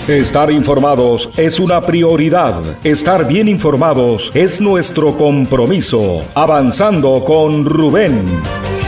Estar informados es una prioridad. Estar bien informados es nuestro compromiso. Avanzando con Rubén.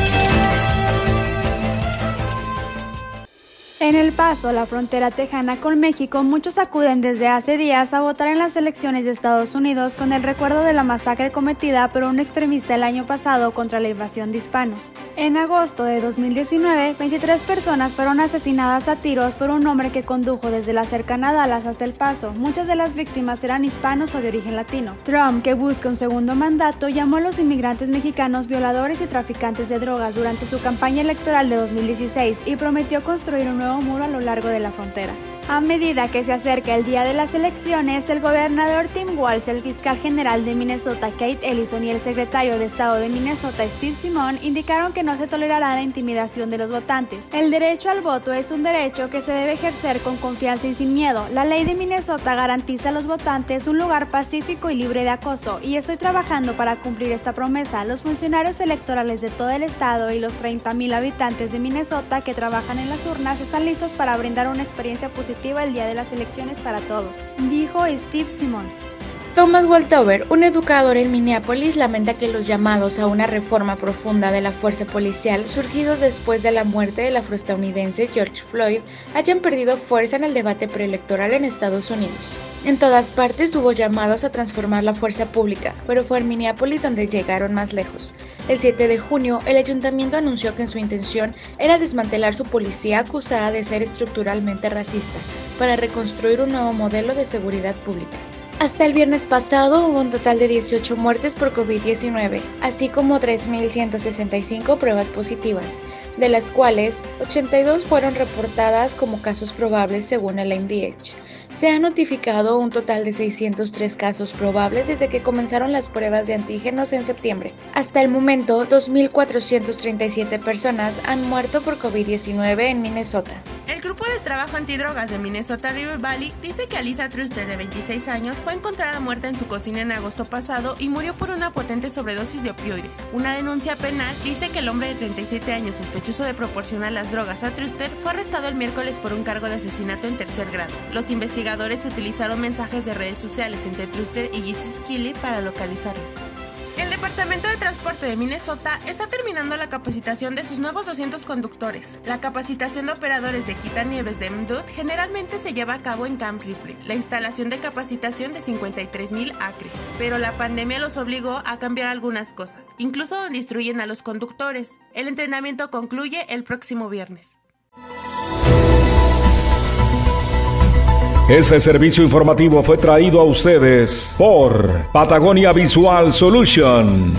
En El Paso, la frontera tejana con México, muchos acuden desde hace días a votar en las elecciones de Estados Unidos con el recuerdo de la masacre cometida por un extremista el año pasado contra la invasión de hispanos. En agosto de 2019, 23 personas fueron asesinadas a tiros por un hombre que condujo desde la cercana Dallas hasta El Paso. Muchas de las víctimas eran hispanos o de origen latino. Trump, que busca un segundo mandato, llamó a los inmigrantes mexicanos violadores y traficantes de drogas durante su campaña electoral de 2016 y prometió construir un nuevo muro a lo largo de la frontera. A medida que se acerca el día de las elecciones, el gobernador Tim Walz, el fiscal general de Minnesota Keith Ellison y el secretario de Estado de Minnesota Steve Simon indicaron que no se tolerará la intimidación de los votantes. El derecho al voto es un derecho que se debe ejercer con confianza y sin miedo. La ley de Minnesota garantiza a los votantes un lugar pacífico y libre de acoso, y estoy trabajando para cumplir esta promesa. Los funcionarios electorales de todo el estado y los 30,000 habitantes de Minnesota que trabajan en las urnas están listos para brindar una experiencia positiva el día de las elecciones para todos, dijo Steve Simon. Thomas Waltover, un educador en Minneapolis, lamenta que los llamados a una reforma profunda de la fuerza policial, surgidos después de la muerte del afroestadounidense George Floyd, hayan perdido fuerza en el debate preelectoral en Estados Unidos. En todas partes hubo llamados a transformar la fuerza pública, pero fue en Minneapolis donde llegaron más lejos. El 7 de junio, el ayuntamiento anunció que su intención era desmantelar su policía acusada de ser estructuralmente racista, para reconstruir un nuevo modelo de seguridad pública. Hasta el viernes pasado hubo un total de 18 muertes por COVID-19, así como 3.165 pruebas positivas, de las cuales 82 fueron reportadas como casos probables según el MDH. Se ha notificado un total de 603 casos probables desde que comenzaron las pruebas de antígenos en septiembre. Hasta el momento, 2.437 personas han muerto por COVID-19 en Minnesota. El grupo de trabajo antidrogas de Minnesota River Valley dice que Alyssa Truster, de 26 años, fue encontrada muerta en su cocina en agosto pasado y murió por una potente sobredosis de opioides. Una denuncia penal dice que el hombre de 37 años sospechoso de proporcionar las drogas a Truster fue arrestado el miércoles por un cargo de asesinato en tercer grado. Los investigadores utilizaron mensajes de redes sociales entre Truster y Jesse Skilly para localizarlo. El Departamento de Transporte de Minnesota está terminando la capacitación de sus nuevos 200 conductores. La capacitación de operadores de quitanieves de MDOT generalmente se lleva a cabo en Camp Ripley, la instalación de capacitación de 53,000 acres. Pero la pandemia los obligó a cambiar algunas cosas, incluso donde instruyen a los conductores. El entrenamiento concluye el próximo viernes. Este servicio informativo fue traído a ustedes por Patagonia Visual Solution,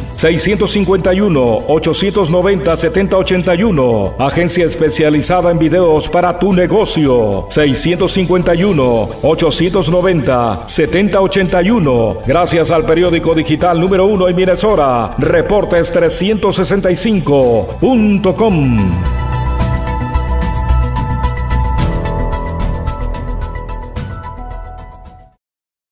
651-890-7081, agencia especializada en videos para tu negocio, 651-890-7081, gracias al periódico digital número 1 en Minnesota, Reportes365.com.